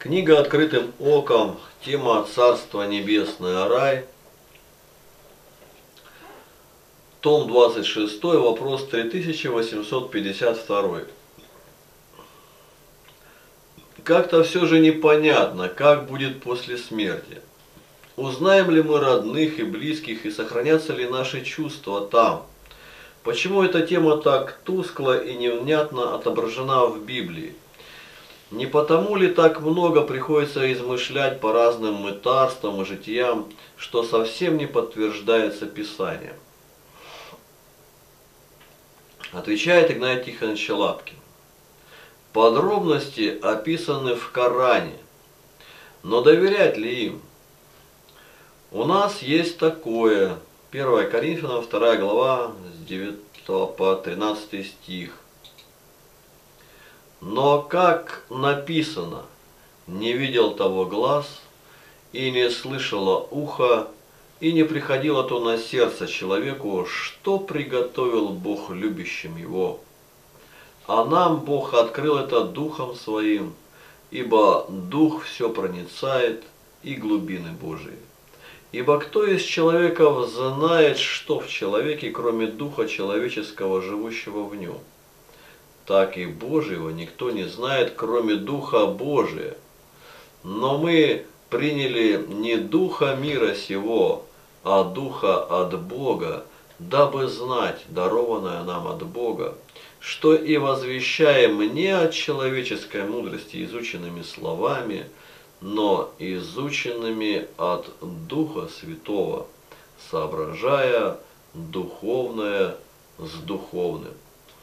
Книга «Открытым оком», тема «Царство небесное, рай», том 26, вопрос 3852. Как-то все же непонятно, как будет после смерти. Узнаем ли мы родных и близких, и сохранятся ли наши чувства там? Почему эта тема так тускло и невнятно отображена в Библии? Не потому ли так много приходится измышлять по разным мытарствам и житиям, что совсем не подтверждается Писанием? Отвечает Игнатий Тихонович Лапкин. Подробности описаны в Коране, но доверять ли им? У нас есть такое. 1 Коринфянам 2 глава с 9 по 13 стих. Но как написано, не видел того глаз, и не слышало ухо, и не приходило то на сердце человеку, что приготовил Бог любящим его. А нам Бог открыл это Духом Своим, ибо Дух все проницает и глубины Божии. Ибо кто из человеков знает, что в человеке, кроме Духа человеческого, живущего в нем? Так и Божьего никто не знает, кроме Духа Божия. Но мы приняли не Духа мира сего, а Духа от Бога, дабы знать, дарованное нам от Бога, что и возвещаем не от человеческой мудрости изученными словами, но изученными от Духа Святого, соображая духовное с духовным.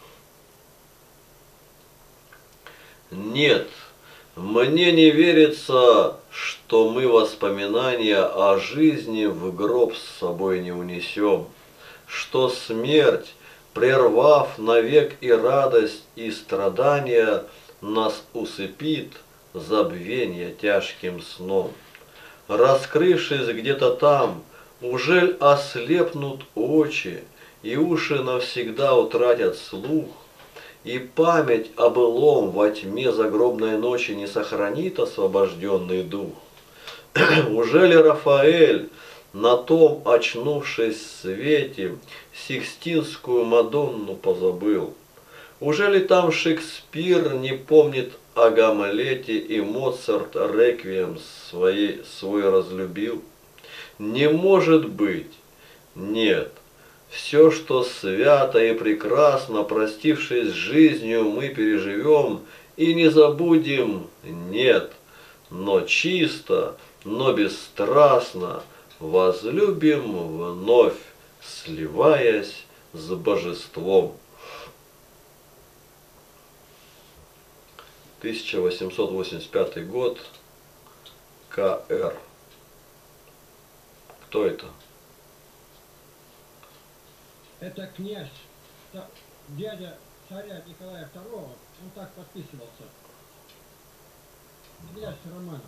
Нет, мне не верится, что мы воспоминания о жизни в гроб с собой не унесем, что смерть, прервав навек и радость, и страдания, нас усыпит забвенье тяжким сном. Раскрывшись где-то там, ужель ослепнут очи, и уши навсегда утратят слух, и память о былом во тьме загробной ночи не сохранит освобожденный дух? Ужели Рафаэль, на том очнувшись свете, Сикстинскую Мадонну позабыл? Ужели там Шекспир не помнит о Гамлете, и Моцарт реквием свой разлюбил? Не может быть. Нет. Все, что свято и прекрасно, простившись с жизнью, мы переживем и не забудем, нет, но чисто, но бесстрастно возлюбим вновь, сливаясь с божеством. 1885 год, К.Р. Кто это? Это князь, дядя царя Николая II, он так подписывался. Князь Романов.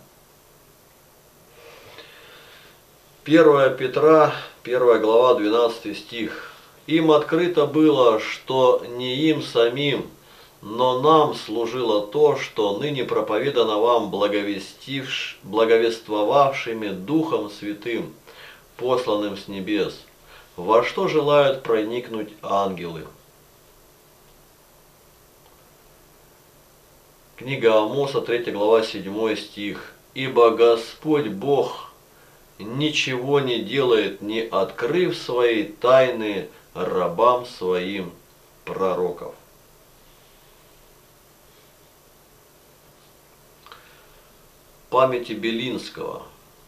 1 Петра, 1 глава, 12 стих. Им открыто было, что не им самим, но нам служило то, что ныне проповедано вам благовествовавшими Духом Святым, посланным с небес, во что желают проникнуть ангелы. Книга Амоса, 3 глава, 7 стих. Ибо Господь Бог ничего не делает, не открыв свои тайны рабам своим пророков. Памяти Белинского.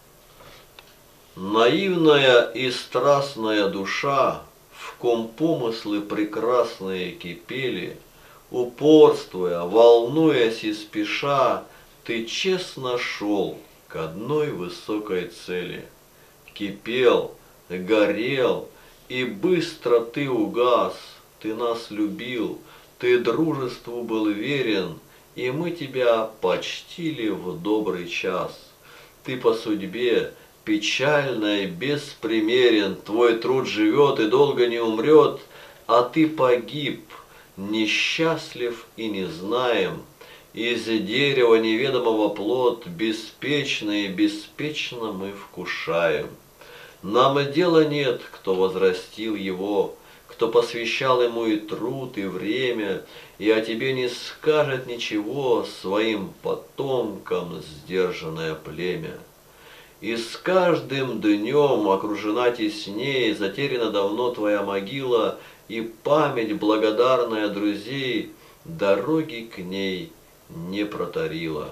Наивная и страстная душа, в ком помыслы прекрасные кипели, упорствуя, волнуясь и спеша, ты честно шел к одной высокой цели. Кипел, горел, и быстро ты угас, ты нас любил, ты дружеству был верен, и мы тебя почтили в добрый час. Ты по судьбе печальной беспримерен, твой труд живет и долго не умрет, а ты погиб, несчастлив и не знаем, Из дерева неведомого плод беспечный и беспечно мы вкушаем. Нам дела нет, кто возрастил его, кто посвящал ему и труд, и время, и о тебе не скажет ничего своим потомкам сдержанное племя. И с каждым днем окружена тесней, затеряна давно твоя могила, и память благодарная друзей дороги к ней не протарила.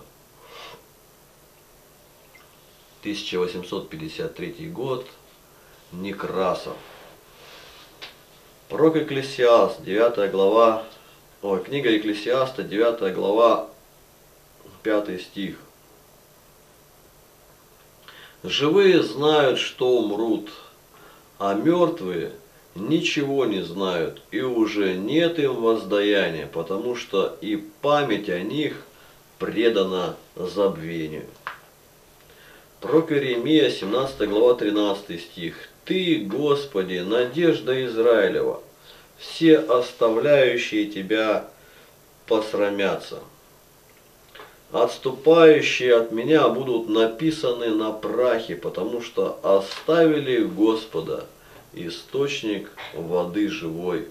1853 год. Некрасов. Пророк Экклесиаст, 9 глава, книга Экклесиаста, 9 глава, 5 стих. Живые знают, что умрут, а мертвые ничего не знают, и уже нет им воздаяния, потому что и память о них предана забвению. Пророк Иеремия, 17 глава, 13 стих. «Ты, Господи, надежда Израилева, все оставляющие Тебя посрамятся. Отступающие от Меня будут написаны на прахе, потому что оставили Господа, источник воды живой.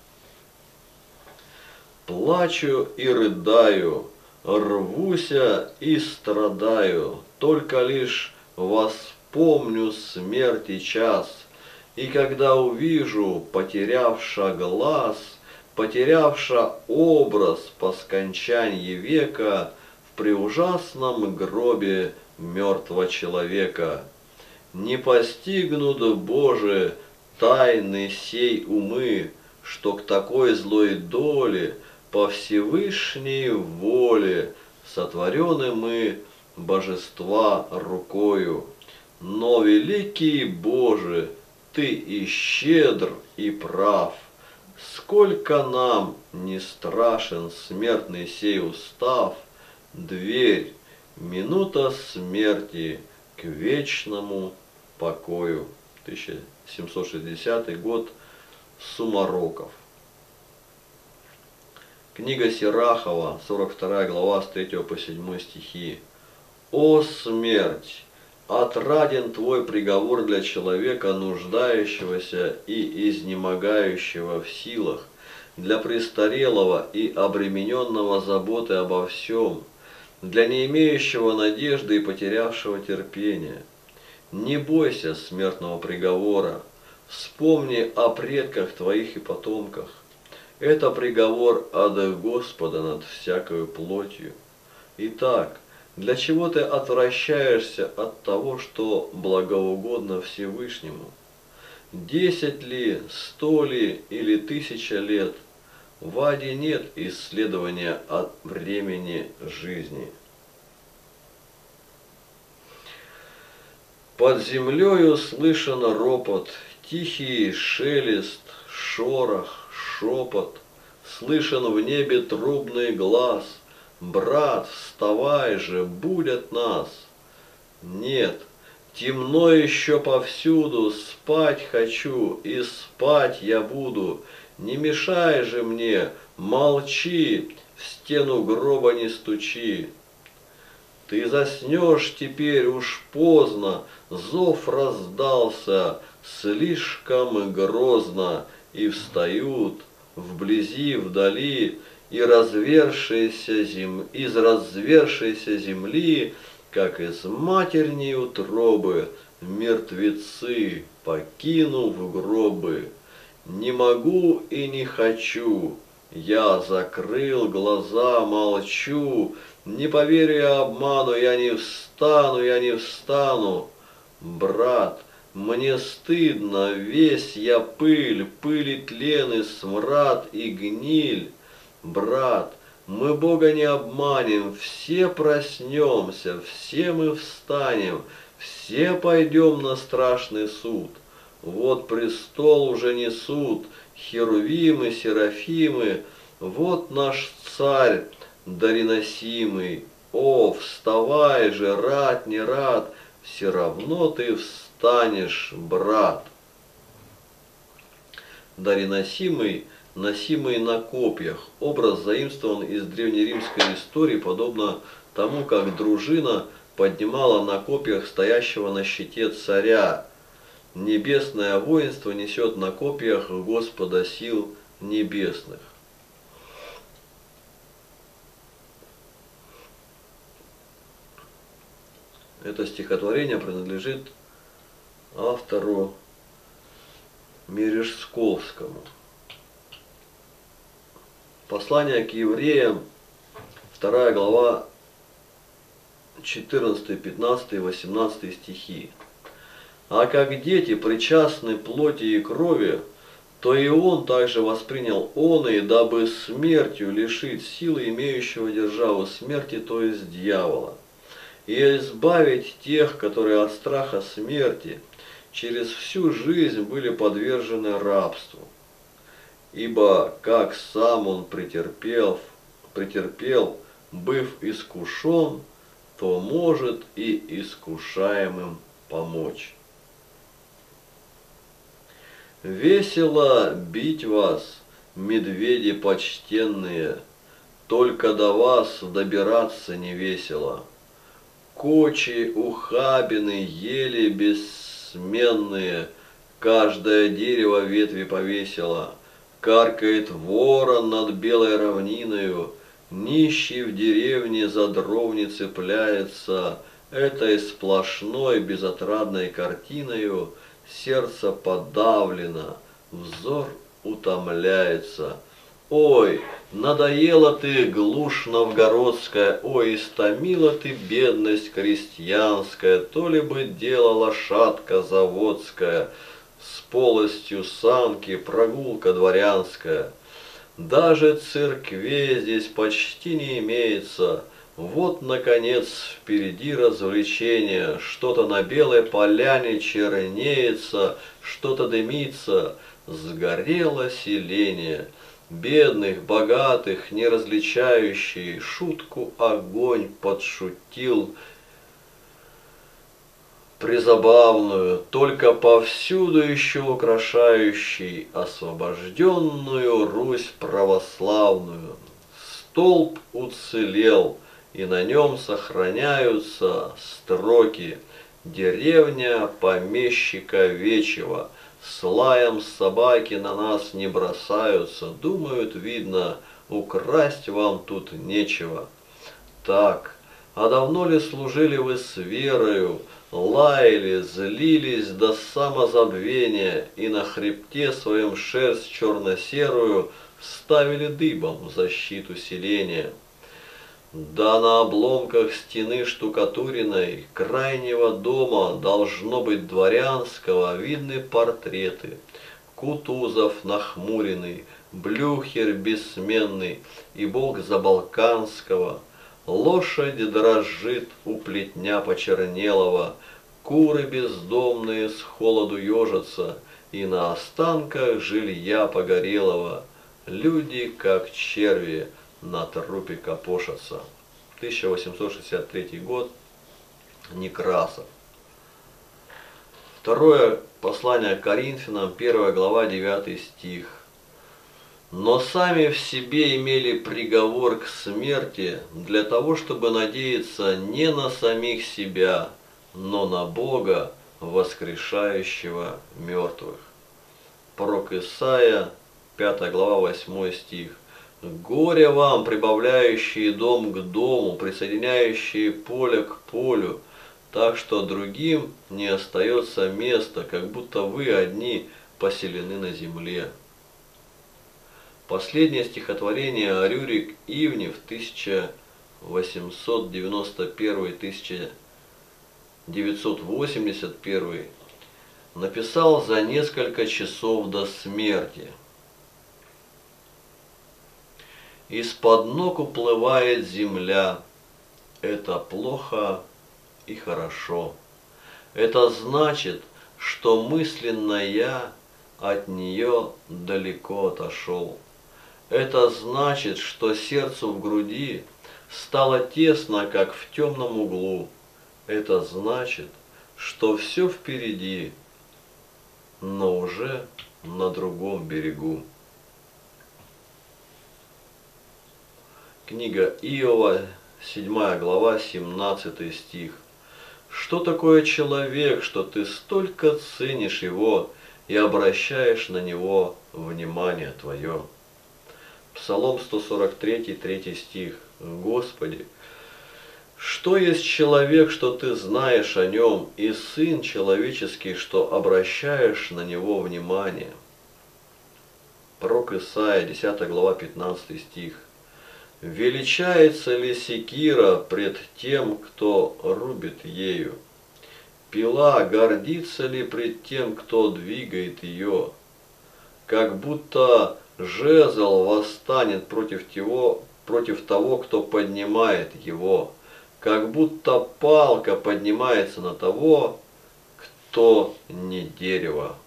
Плачу и рыдаю, рвуся и страдаю, только лишь воспомню смерти час, и когда увижу, потерявша глаз, потерявша образ по скончании века, в преужасном гробе мертвого человека, не постигнут, Боже, тайны сей умы, что к такой злой доле по Всевышней воле сотворены мы божества рукою. Но, великий Боже, Ты и щедр, и прав. Сколько нам не страшен смертный сей устав, дверь, минута смерти к вечному покою. 1760 год. Сумароков. Книга Сирахова, 42 глава, с 3 по 7 стихи. «О смерть! Отраден твой приговор для человека, нуждающегося и изнемогающего в силах, для престарелого и обремененного заботой обо всем, для не имеющего надежды и потерявшего терпения. Не бойся смертного приговора, вспомни о предках твоих и потомках. Это приговор от Господа над всякою плотью. Итак, для чего ты отвращаешься от того, что благоугодно Всевышнему? 10 ли, 100 ли или 1000 лет? В аде нет исследования от времени жизни. Под землею слышен ропот, тихий шелест, шорох, шепот. Слышен в небе трубный глаз. Брат, вставай же, будят нас. Нет, темно еще повсюду, спать хочу, и спать я буду. Не мешай же мне, молчи, в стену гроба не стучи. Ты заснешь теперь уж поздно, зов раздался слишком грозно, и встают вблизи, вдали, из развершейся земли, как из матерней утробы, мертвецы, покинув гробы. Не могу и не хочу, я закрыл глаза, молчу, не поверю я обману, я не встану, я не встану. Брат, мне стыдно, весь я пыль, пыль и тлен, и смрад, и гниль. Брат, мы Бога не обманем, все проснемся, все мы встанем, все пойдем на страшный суд. Вот престол уже несут, херувимы, серафимы, вот наш царь дареносимый. О, вставай же, рад, не рад, все равно ты встанешь, брат. Дареносимый носимый на копьях. Образ заимствован из древнеримской истории, подобно тому, как дружина поднимала на копьях стоящего на щите царя. Небесное воинство несет на копьях Господа сил небесных. Это стихотворение принадлежит автору Мережковскому. Послание к евреям, 2 глава, 14, 15, 18 стихи. А как дети причастны плоти и крови, то и он также воспринял оные, дабы смертью лишить силы имеющего державу смерти, то есть дьявола, и избавить тех, которые от страха смерти через всю жизнь были подвержены рабству. Ибо как сам он претерпел, быв искушен, то может и искушаемым помочь. Весело бить вас, медведи почтенные, только до вас добираться не весело. Кочи, ухабины, ели бессменные, каждое дерево ветви повесило. Каркает ворон над белой равниною, нищий в деревне за дров не цепляется. Этой сплошной безотрадной картиною сердце подавлено, взор утомляется. Ой, надоела ты, глушь новгородская, ой, истомила ты, бедность крестьянская, то ли бы дело лошадка заводская, с полостью санки прогулка дворянская. Даже церквей здесь почти не имеется. Вот, наконец, впереди развлечение, что-то на белой поляне чернеется, что-то дымится, сгорело селение. Бедных, богатых, не различающий, шутку огонь подшутил призабавную, только повсюду еще украшающий освобожденную Русь православную. Столб уцелел, и на нем сохраняются строки: «Деревня помещика Вечева, с лаем собаки на нас не бросаются, думают, видно, украсть вам тут нечего». Так, а давно ли служили вы с верою, лаяли, злились до самозабвения и на хребте своем шерсть черно-серую ставили дыбом в защиту селения? Да на обломках стены штукатуриной крайнего дома, должно быть дворянского, видны портреты. Кутузов нахмуренный, Блюхер бессменный и бог Забалканского. Лошадь дрожит у плетня почернелого, куры бездомные с холоду ежатся, и на останках жилья погорелого люди, как черви, на трупе копошатся. 1863 год. Некрасов. Второе послание к Коринфянам, 1 глава, 9 стих. Но сами в себе имели приговор к смерти для того, чтобы надеяться не на самих себя, но на Бога, воскрешающего мертвых. Пророк Исаия, 5 глава, 8 стих. Горе вам, прибавляющие дом к дому, присоединяющие поле к полю, так что другим не остается места, как будто вы одни поселены на земле. Последнее стихотворение Рюрик Ивнев, 1891-1981, написал за несколько часов до смерти. Из-под ног уплывает земля. Это плохо и хорошо. Это значит, что мысленно я от нее далеко отошел. Это значит, что сердцу в груди стало тесно, как в темном углу. Это значит, что все впереди, но уже на другом берегу. Книга Иова, 7 глава, 17 стих. Что такое человек, что ты столько ценишь его и обращаешь на него внимание твое? Псалом 143, 3 стих. Господи, что есть человек, что ты знаешь о нем, и сын человеческий, что обращаешь на него внимание? Пророк Исаия, 10 глава, 15 стих. Величается ли секира пред тем, кто рубит ею? Пила гордится ли пред тем, кто двигает ее? Как будто жезл восстанет против того, кто поднимает его. Как будто палка поднимается на того, кто не дерево.